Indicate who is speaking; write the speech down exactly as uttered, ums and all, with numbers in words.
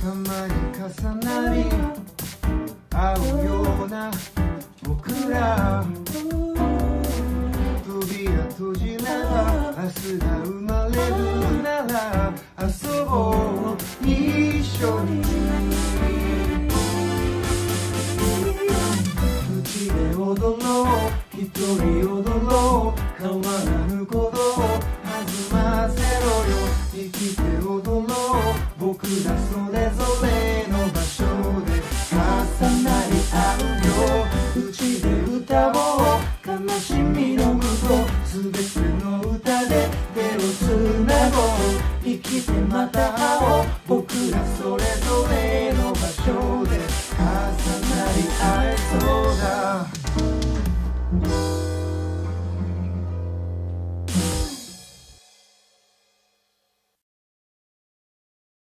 Speaker 1: たまに重なり合うような僕ら、扉閉じれば明日が生まれるなら遊ぼう一緒に。口で踊ろう一人踊ろう変わらぬことを弾ませろよ。生きて踊ろう僕らそれぞれの場所で重なり合うよ。口で歌おう悲しみの向こうすべての歌で手をつなごう。生きてまた会おう